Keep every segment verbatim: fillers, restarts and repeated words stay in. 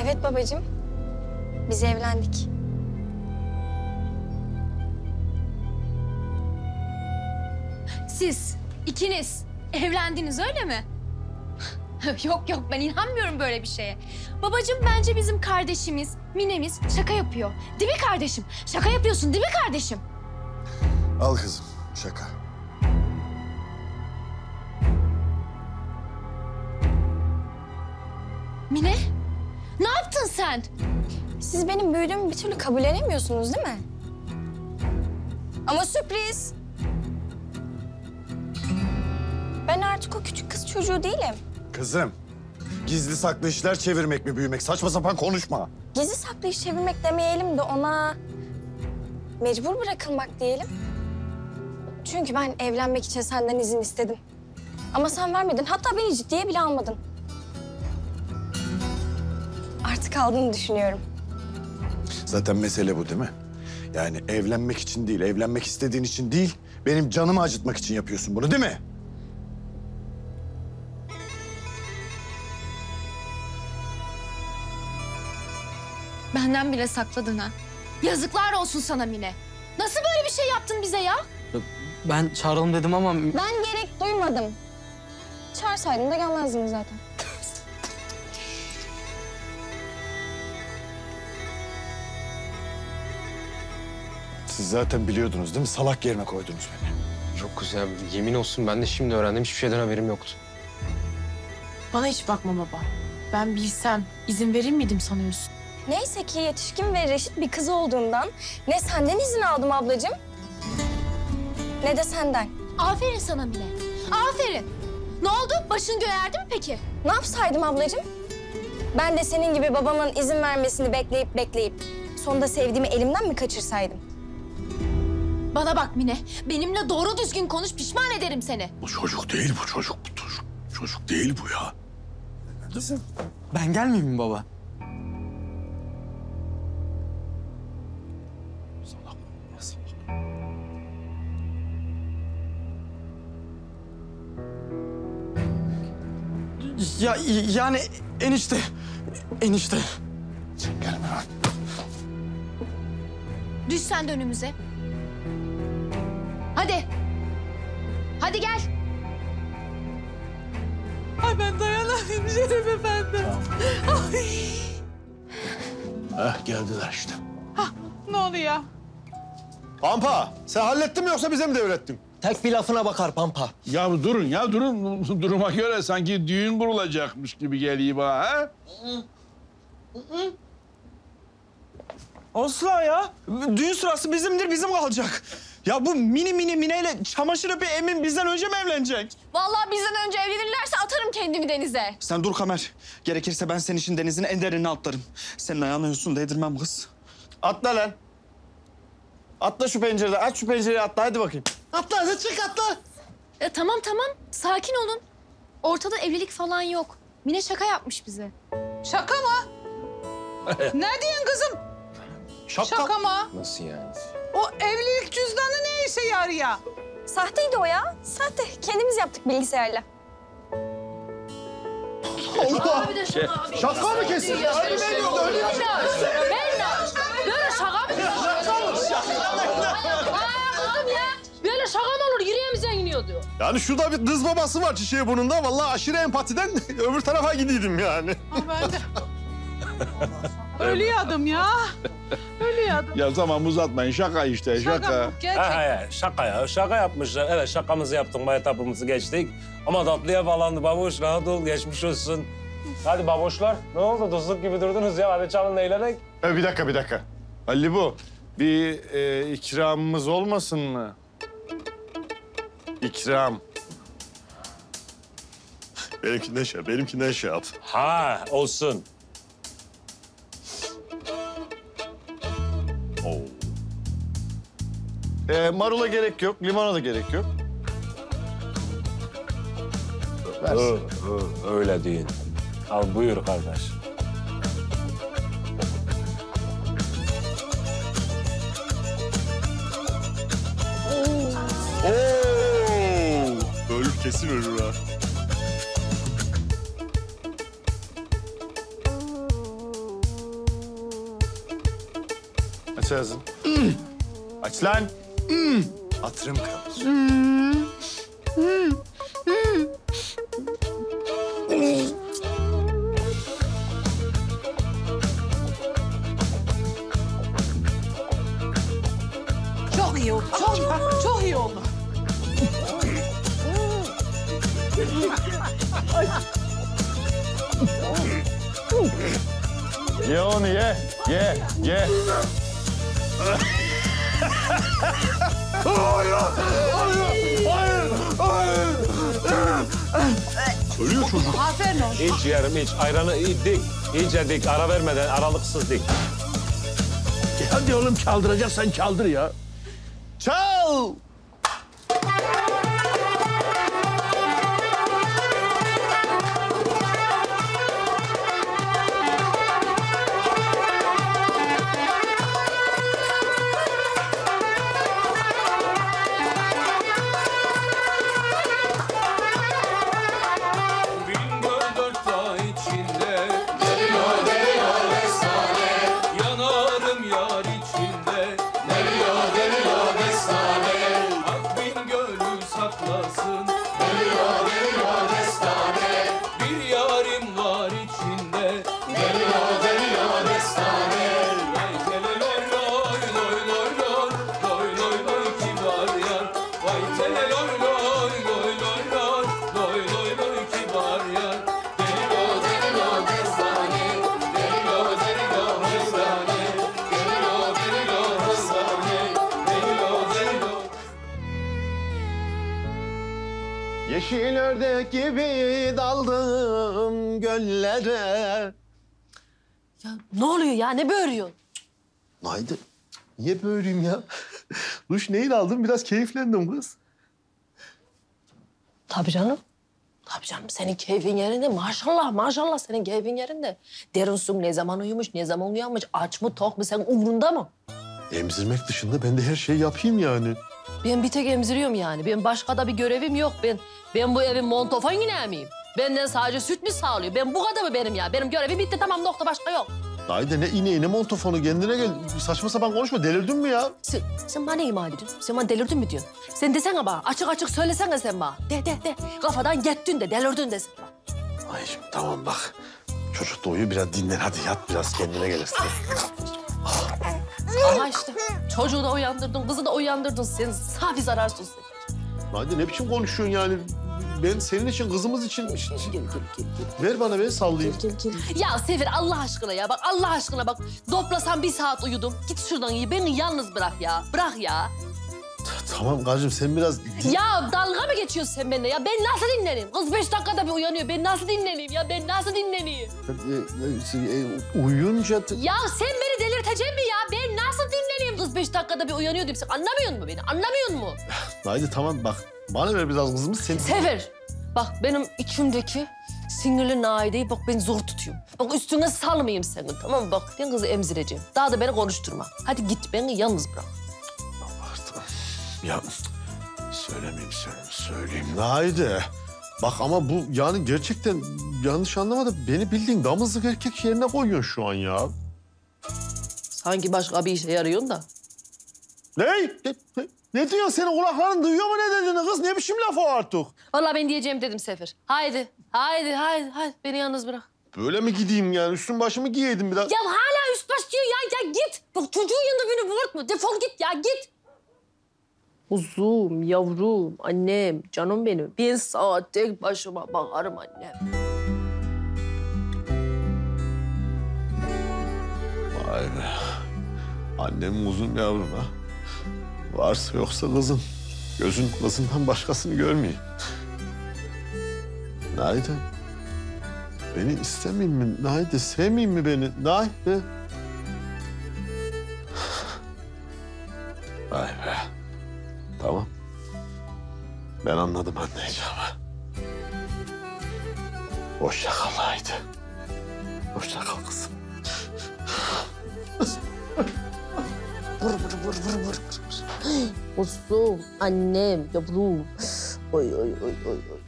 Evet babacığım. Biz evlendik. Siz ikiniz evlendiniz öyle mi? Yok yok ben inanmıyorum böyle bir şeye. Babacığım bence bizim kardeşimiz, Mine'miz şaka yapıyor. Değil mi kardeşim? Şaka yapıyorsun değil mi kardeşim? Al kızım, şaka. Mine, ne yaptın sen? Siz benim büyüdüğümü bir türlü kabullenemiyorsunuz değil mi? Ama sürpriz. Ben artık o küçük kız çocuğu değilim. Kızım, gizli saklı işler çevirmek mi büyümek? Saçma sapan konuşma. Gizli saklı iş çevirmek demeyelim de ona mecbur bırakılmak diyelim. Çünkü ben evlenmek için senden izin istedim. Ama sen vermedin. Hatta beni ciddiye bile almadın. Artık aldığını düşünüyorum. Zaten mesele bu değil mi? Yani evlenmek için değil, evlenmek istediğin için değil, benim canımı acıtmak için yapıyorsun bunu değil mi? Benden bile sakladın ha. Yazıklar olsun sana Mine. Nasıl böyle bir şey yaptın bize ya? Ben çağıralım dedim ama... Ben gerek duymadım. Çağırsaydım da gelmezdim zaten. Siz zaten biliyordunuz değil mi? Salak yerine koydunuz beni. Yok kız ya, yemin olsun ben de şimdi öğrendim. Hiçbir şeyden haberim yoktu. Bana hiç bakma baba. Ben bilsem izin verir miydim sanıyorsun? Neyse ki yetişkin ve reşit bir kız olduğumdan ne senden izin aldım ablacığım ne de senden. Aferin sana Mine. Aferin. Ne oldu? Başın göğerdi mi peki? Ne yapsaydım ablacığım? Ben de senin gibi babamın izin vermesini bekleyip bekleyip sonunda sevdiğimi elimden mi kaçırsaydım? Bana bak Mine. Benimle doğru düzgün konuş, pişman ederim seni. Bu çocuk değil bu çocuk. Bu çocuk, çocuk değil bu ya. Kızım, ben gelmeyeyim mi baba? Salak. Nasıl? Ya yani enişte, enişte. Gelme lan. Düş sen de önümüze. Hadi. Hadi gel. Ay ben dayanamayayım Şeref Efendi. Heh, geldiler işte. Ne oluyor? Pampa, sen hallettin mi yoksa bize mi devrettin? Tek bir lafına bakar Pampa. Ya durun ya durun. Duruma göre sanki düğün kurulacakmış gibi geliyor bana ha? Asla ya. Düğün sırası bizimdir, bizim kalacak. Ya bu mini mini mineyle çamaşır ipi Emin bizden önce mi evlenecek? Vallahi bizden önce evlenirlerse atarım kendimi denize. Sen dur Kamer. Gerekirse ben senin için denizin en derinine atlarım. Senin ayağına yosun değdirmem kız. Atla lan. Atla şu pencereden. Aç şu pencereyi atla hadi bakayım. Atla hadi çık atla. E, tamam tamam. Sakin olun. Ortada evlilik falan yok. Mine şaka yapmış bize. Şaka mı? Ne diyorsun kızım? Şapka. Şaka mı? Nasıl yani? O evlilik cüzdanı ne işe yarıyor? Sahteydi o ya. Sahte. Kendimiz yaptık bilgisayarla. Allah! Bir de şaka, abi. Şapka mı kesin? Öyle veriyordu, öyle Böyle şaka mı? Aa kızım ya. Böyle şaka mı olur? Yüreğim zenginiyor diyor. Yani şurada bir kız babası var çiçeği burnunda. Vallahi aşırı empatiden öbür tarafa gidiyordum yani. Ha ben de. Ölüyordum ya. Ölüyordum. Ya tamam uzatmayın. Şaka işte şaka. Şaka mı? Gerçek. Ha, ha, şaka ya. Şaka yapmışlar. Evet şakamızı yaptık, maytapımızı geçtik. Ama tatlıya falandı babuş. Rahat ol, geçmiş olsun. Hadi baboşlar. Ne oldu? Dostluk gibi durdunuz ya. Hadi çalın eğlenek. E, bir dakika bir dakika. Ali bu. Bir e, ikramımız olmasın mı? İkram. Benimkinden şey, benimkinden şey yap. Ha olsun. Oo. E, marula gerek yok, limona da gerek yok. Ö, ö, öyle deyin. Al buyur kardeş. Oo! Ölür kesin ölür ha. Aç ağzını. Aç lan. Hatırım kalır. Çok iyi oldu. Çok, çok iyi oldu. Ye onu ye. Ye. Ye. Hayır. Hayır. Hayır. Hayır. Ölüyor çocuk. Aferin olsun. İç yerim iç. Ayranı iyi dik. İyice dik. Ara vermeden aralıksız dik. E hadi oğlum çaldıracaksan çaldır ya. Çal. Yeşil ördek gibi daldım göllere. Ya ne oluyor ya? Ne böğürüyorsun? Haydi. Niye böyleyim ya? Duş neyin aldım? Biraz keyiflendim kız. Tabii canım. Tabii canım. Senin keyfin yerinde. Maşallah, maşallah senin keyfin yerinde. Derinsun ne zaman uyumuş, ne zaman uyanmış, aç mı, tok mu, sen umrunda mı? Emzirmek dışında ben de her şeyi yapayım yani. Ben bir tek emziriyorum yani. Ben başka da bir görevim yok. Ben ben bu evin montofon yine miyim? Benden sadece süt mü sağlıyor? Ben bu kadar mı benim ya? Benim görevim bitti, tamam, nokta, başka yok. Haydi ne ineği ne montofonu, kendine gel. Saçma sapan konuşma, delirdin mi ya? Sen, sen bana ima ediyorsun. Sen bana delirdin mi diyorsun? Sen desene bana, açık açık söylesene sen bana. De de de, kafadan gittin de, delirdin desin bana. Ay şimdi tamam bak. Çocuk da uyu, biraz dinlen. Hadi yat biraz, kendine gelirsin. Ama işte çocuğu da uyandırdın, kızı da uyandırdın. Sen safi zararsın sen. Haydi ne biçim konuşuyorsun yani? Ben senin için, kızımız için... Gel, gel, gel, gel. Ver bana, ben sallayayım. Gel, gel, gel. Ya Sefer Allah aşkına ya, bak Allah aşkına bak. Doplasan bir saat uyudum. Git şuradan iyi, beni yalnız bırak ya. Bırak ya. Tamam karıcığım, sen biraz... Ya dalga mı geçiyorsun sen benimle ya? Ben nasıl dinleneyim? Kız beş dakikada bir uyanıyor. Ben nasıl dinleneyim ya? Ben nasıl dinleneyim? E, e, e, uyuyunca... Ya sen beni delirteceksin mi ya? Ben nasıl dinleneyim? Kız beş dakikada bir uyanıyor diyorum. Sen anlamıyor musun beni? Anlamıyor musun? Haydi tamam bak. Bana ver biraz kızımız, sen... Sefer, bak benim içimdeki sinirli Naide'yi bak ben zor tutuyorum. Bak üstüne salmayayım seni, tamam mı? Bak ben kızı emzireceğim. Daha da beni konuşturma. Hadi git, beni yalnız bırak. Ya söylemeyeyim, söyleyeyim, söyleyeyim. Haydi. Bak ama bu yani gerçekten yanlış anlamadım. Beni bildiğin damızlık erkek yerine koyuyorsun şu an ya. Sanki başka bir işe yarıyorsun da. Ne? Ne, ne, ne diyorsun? Senin kulakların duyuyor mu ne dediğini kız? Ne biçim laf o artık? Vallahi ben diyeceğim dedim Sefer. Haydi, haydi, haydi, haydi. Beni yalnız bırak. Böyle mi gideyim yani? Üstüm başımı giyeydim biraz. Ya hala üst baş diyor ya. Ya git. Bak çocuğun yanında beni vurtma. Defol git ya, git. Uzum, yavrum, annem, canım benim. Bir saat tek başıma bakarım annem. Vay be. Annem uzun yavrum ha. Varsa yoksa kızın. Gözün kızından başkasını görmeyeyim. Nayde. Beni istemeyeyim mi? Nayde sevmeyeyim mi beni? Nayde. Vay be. Tamam. Ben anladım anlayacağımı. Hoşça kal Nayde. Hoşça kal kızım. Vur, vur, vur, vur, vur, vur. Uzum, annem, yavrum. Oy, oy, oy, oy, oy.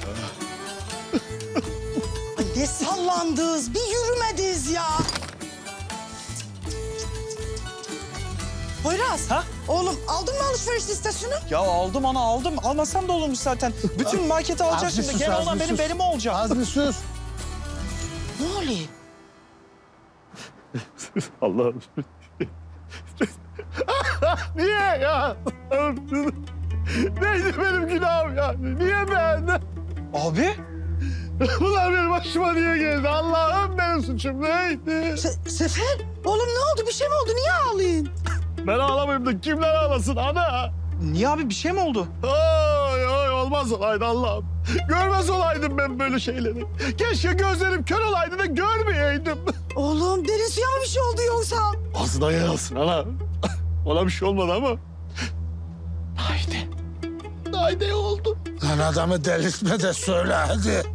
Ay ne sallandınız, bir yürümediniz ya. Poyraz. Ha? Oğlum aldın mı alışveriş listesini? Ya aldım ana aldım. Almasam da olurmuş zaten. Bütün marketi alacak Az bir şimdi. sus, Gene az olan bir benim sus. benim olacak. Az bir sus. Ne oluyor? Allah'ım. Niye ya? Neydi benim günahım yani? Niye ben? Abi. Bunlar benim başıma niye geldi? Allah'ım benim suçum neydi? Se Sefer, oğlum ne oldu? Bir şey mi oldu? Niye ağlayın? Ben ağlamayayım da kimler ağlasın ana? Niye abi bir şey mi oldu? Ay ay olmaz olaydı Allah'ım. Görmez olaydım ben böyle şeyleri. Keşke gözlerim kör olaydı da görmeyeydim. Oğlum derin suya mı bir şey oldu yoksa? Ağzına yer alsın ana. Ona bir şey olmadı ama. Haydi. Haydi oldu. Lan adamı delirtme de söyle hadi.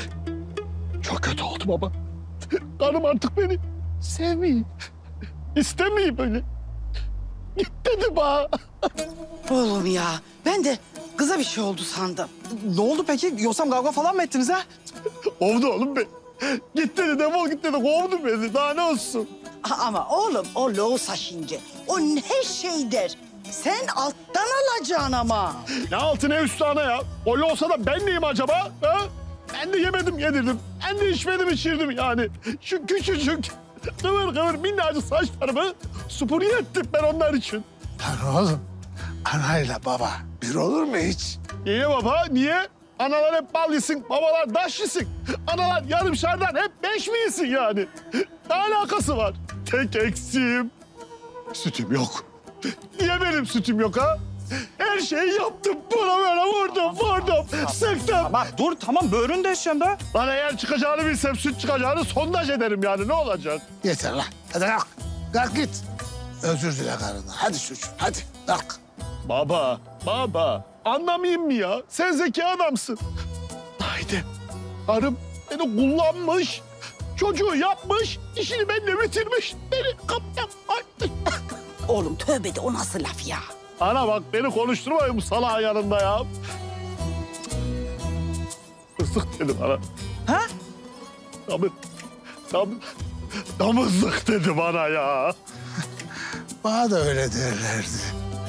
Çok kötü oldu baba. Karım artık beni sevmiyor. İstemiyor beni. Git dedi bana. Oğlum ya ben de kıza bir şey oldu sandım. Ne oldu peki? Yoksa kavga falan mı ettiniz ha? Kovdu oğlum beni. Git dedi defol git dedi kovdu beni. Daha ne olsun? A- Ama oğlum o loğusa şimdi. O ne şey der. Sen alttan alacaksın ama. Ne altı ne üstü ana ya? Öyle olsa da ben neyim acaba? Ha? Ben de yemedim yedirdim. Ben de içmedim içirdim yani. Şu küçücük kıvır kıvır minnacık saçlarımı süpürge ettim ben onlar için. Lan oğlum anayla baba bir olur mu hiç? Niye baba? Niye? Analar hep bal yesin, babalar daş yesin. Analar yarım şardan hep beş mi yesin yani? Ne alakası var? Tek eksiğim sütüm yok. Niye benim sütüm yok ha? Her şeyi yaptım. Buna böyle vurdum, vurdum, sıktım. Bak dur tamam böğrünü deşeceğim de. Lan eğer çıkacağını bilsem süt çıkacağını sondaj ederim yani. Ne olacak? Yeter lan. Hadi kalk. Kalk git. Özür dile karından. Hadi çocuğum hadi kalk. Baba, baba. Anlamayayım mı ya? Sen zeki adamsın. Haydi. Karım beni kullanmış. Çocuğu yapmış. İşini benimle bitirmiş. Beni kaptan attı. Oğlum tövbe de o nasıl laf ya? Ana bak beni konuşturmayın bu salağın yanında ya. Hırsık dedi bana. Ha? Tabii. Tabii. Damızlık dedi bana ya. Bana da öyle derlerdi.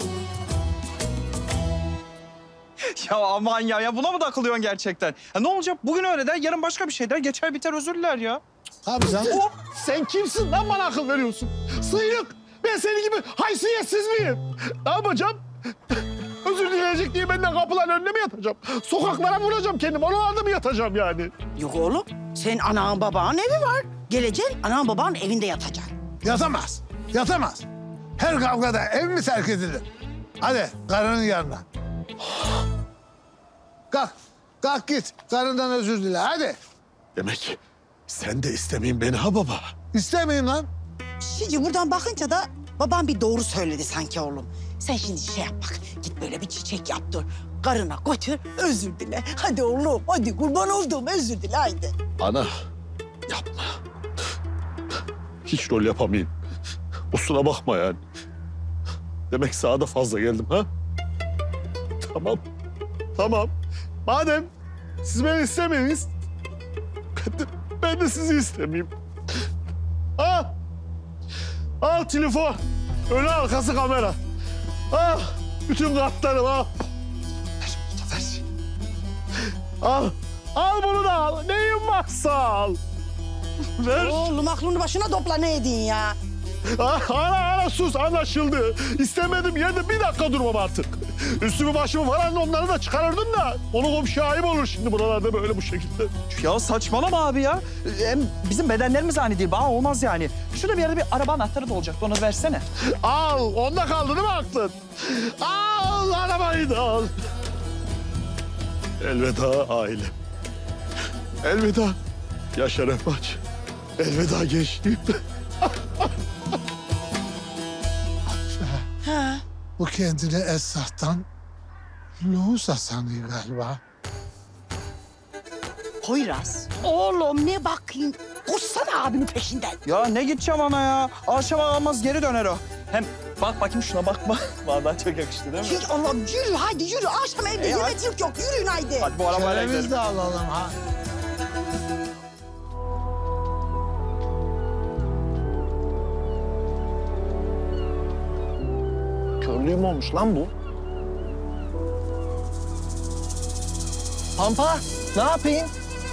Ya aman ya, ya buna mı takılıyorsun gerçekten? Ya ne olacak? Bugün öyle der, yarın başka bir şey der, geçer biter özür diler ya. Tabii canım. O, sen kimsin lan bana akıl veriyorsun? Sıyrık. Ben senin gibi haysiyetsiz miyim? Ne yapacağım? Özür dileyecek diye benden kapıların önüne mi yatacağım? Sokaklara vuracağım kendimi. Oralarda mı yatacağım yani? Yok oğlum senin anan babanın evi var. Geleceksin anan babanın evinde yatacaksın. Yatamaz. Yatamaz. Her kavgada ev mi terk edilir? Hadi karının yanına. Kalk. Kalk git. Karından özür dile hadi. Demek sen de istemeyin beni ha baba. İstemeyeyim lan. Şimdi buradan bakınca da babam bir doğru söyledi sanki oğlum. Sen şimdi şey yap bak. Git böyle bir çiçek yaptır. Karına götür özür dile. Hadi oğlum hadi kurban olduğum özür dile haydi. Ana yapma. Hiç rol yapamayayım. Kusura bakma yani. Demek sağa da fazla geldim ha? Tamam. Tamam. Madem siz beni istemeyiz, ben de, ben de sizi istemeyeyim. Al. Al telefon. Önü arkası kamera. Al. Bütün kartlarım al. Ver bunu da ver. Al. Al bunu da al. Neyin varsa al. Ver. Oğlum aklını başına topla ne edin ya? Ah, Ana ana sus anlaşıldı. İstemedim yerde bir dakika durmam artık. Üstümü başımı falan onları da çıkarırdın da. Onu komşuya ayıp olur şimdi buralarda böyle bu şekilde. Ya saçmalama abi ya. Hem bizim bedenlerimiz aynı değil. Bana olmaz yani. Şurada bir yerde bir araba anahtarı da olacaktı. Onu versene. Al onda kaldı değil mi aklın? Al arabayı da al. Elveda aile. Elveda Yaşar Efmaç. Elveda gençliğim. Ha. Bu kendini Esra'dan lohusa sanıyor galiba. Poyraz. Oğlum ne bakayım? Koşsana abinin peşinden. Ya ne gideceğim ana ya? Akşama almaz geri döner o. Hem bak bakayım şuna bakma. Vallahi çok yakıştı değil mi? Hiç Allah'ım yürü hadi yürü. Akşam evde E, yemek yok yok. Yürüyün haydi. Hadi bu arabayla Şerefimizi gidelim. de alalım ha. Körlüğüm olmuş lan bu. Pampa, ne yapayım?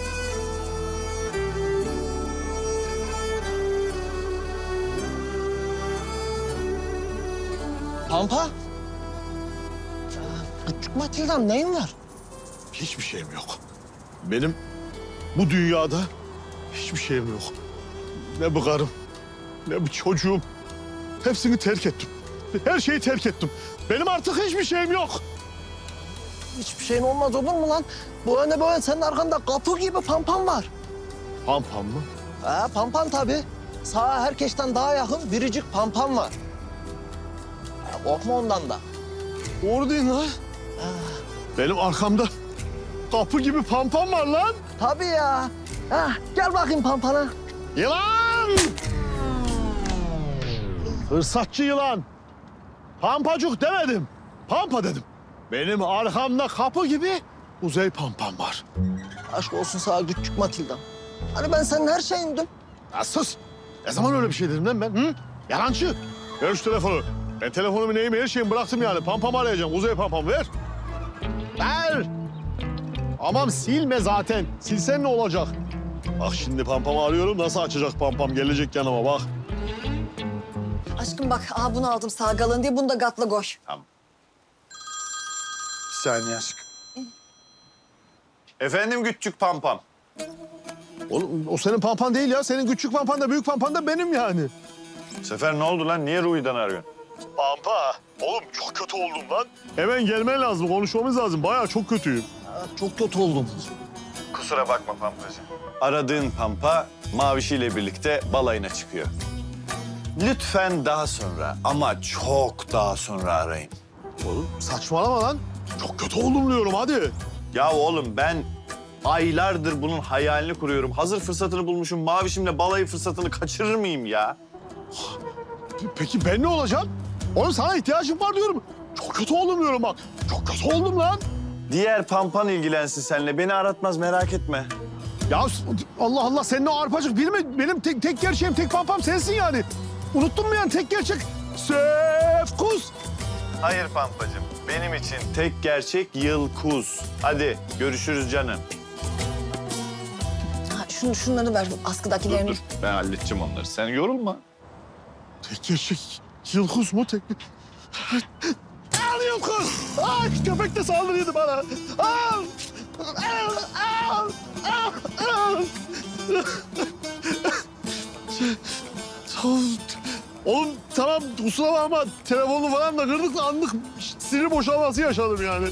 Pampa? Küçük Matilda'm neyin var? Hiçbir şeyim yok. Benim bu dünyada hiçbir şeyim yok. Ne bu karım, ne bu çocuğum. Hepsini terk ettim. Her şeyi terk ettim. Benim artık hiçbir şeyim yok. Hiçbir şeyin olmaz olur mu lan? Bu öne böyle senin arkanda kapı gibi pampan var. Pampam mı? Ha, pampan tabii. Sağa herkesten daha yakın biricik pampan var. Ha, korkma ondan da. Doğru değil lan. Benim arkamda kapı gibi pampam var lan. Tabii ya. Ha, gel bakayım pampana. Yılan! Fırsatçı yılan. Pampacık demedim. Pampa dedim. Benim arkamda kapı gibi Kuzey pampam var. Aşk olsun sana küçük Matilda'm. Hani ben senin her şeyindim. Ya sus! Ne zaman öyle bir şey dedim lan ben? Hı? Yalancı. Ver şu telefonu. Ben telefonumu neyimi her şeyimi bıraktım yani. Pampamı arayacağım. Kuzey pampam ver. Ver. Aman silme zaten. Silsen ne olacak? Bak şimdi pampamı arıyorum. Nasıl açacak pampam? Gelecek yanıma bak. Aşkım bak, aha bunu aldım sağ galın diye, bunu da gatla koy. Bir saniye aşkım. Efendim küçük pampam. Oğlum o senin pampan değil ya. Senin küçük pampan da büyük pampan da benim yani. Sefer ne oldu lan? Niye Ruhi'den arıyorsun? Pampa. Oğlum çok kötü oldum lan. Hemen gelmen lazım. Konuşmamız lazım. Bayağı çok kötüyüm. Ha, çok kötü oldum. Kusura bakma Pampacığım. Aradığın Pampa Mavişi ile birlikte balayına çıkıyor. Lütfen daha sonra ama çok daha sonra arayın. Oğlum saçmalama lan. Çok kötü oldum diyorum hadi. Ya oğlum ben aylardır bunun hayalini kuruyorum. Hazır fırsatını bulmuşum. Mavişimle balayı fırsatını kaçırır mıyım ya? Peki ben ne olacağım? Oğlum sana ihtiyacım var diyorum. Çok kötü oldum diyorum bak. Çok kötü oldum lan. Diğer Pampan ilgilensin seninle. Beni aratmaz merak etme. Ya Allah Allah senin o arpacık bilme. Benim tek, tek gerçeğim, tek pampam sensin yani. Unuttun mu yani tek gerçek? Sefkus. Hayır Pampacığım. Benim için tek gerçek Yılkuz. Hadi görüşürüz canım. Ha, şunu, şunları ver, askıdakilerini. Dur dur. Ben halledeceğim onları. Sen yorulma. Tek gerçek Yılkuz mu tek? Al Yılkuz. Ay köpek de saldırıyordu bana. Al. Al. Al. Al. Al. Oğlum tamam kusura bakma telefonu falan da kırdık da anlık sinir boşalması yaşadım yani.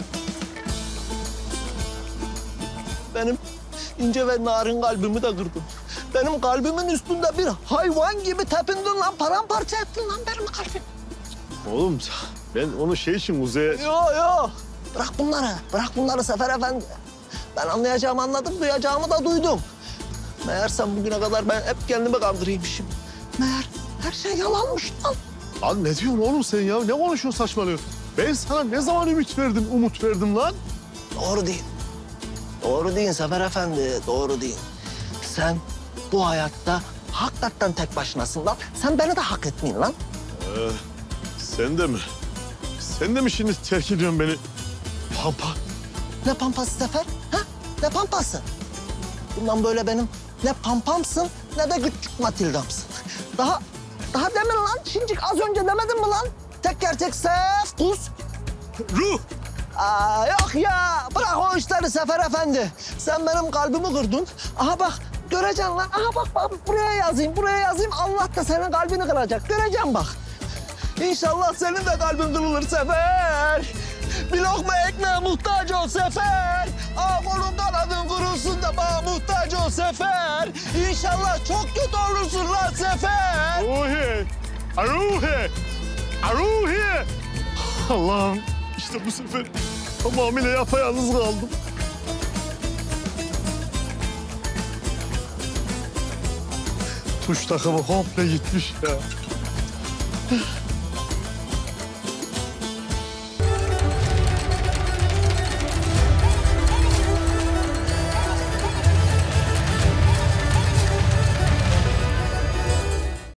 Benim ince ve narin kalbimi de kırdın. Benim kalbimin üstünde bir hayvan gibi tepindin lan. Paramparça ettin lan benim kalbimi. Oğlum ben onu şey için Kuzey'e... Yo yo. Bırak bunları. Bırak bunları Sefer Efendi. Ben anlayacağımı anladım, duyacağımı da duydum. Meğersem bugüne kadar ben hep kendimi kandırıymışım. Meğer her şey yalanmış lan. Lan ne diyorsun oğlum sen ya? Ne konuşuyorsun saçmalıyorsun? Ben sana ne zaman ümit verdim, umut verdim lan? Doğru değil. Doğru değil Sefer Efendi, doğru değil. Sen bu hayatta hakikaten tek başınasın lan. Sen beni de hak etmeyin lan. Ee, sen de mi? Sen de mi şimdi terk ediyorsun beni? Pampa. Ne pampası Sefer? Ha? Ne pampası? Bundan böyle benim ne pampamsın ne de küçük Matilda'msın. Daha, daha demin lan. Şimdi az önce demedin mi lan? Tek gerçek Sefkus. Ruh. Aa, yok ya. Bırak o işleri Sefer Efendi. Sen benim kalbimi kırdın. Aha bak göreceksin lan. Aha bak, bak buraya yazayım, buraya yazayım. Allah da senin kalbini kıracak. Göreceksin bak. İnşallah senin de kalbin kırılır Sefer. Bir lokma ekmeğe muhtaç ol Sefer. Aa kolun kanadın kurulsun da bana muhtaç ol Sefer. İnşallah çok kötü olursun lan Sefer. Ruhi. Ruhi. Ruhi. Allah'ım işte bu sefer tamamıyla yapayalnız kaldım. Tuş takımı komple gitmiş ya.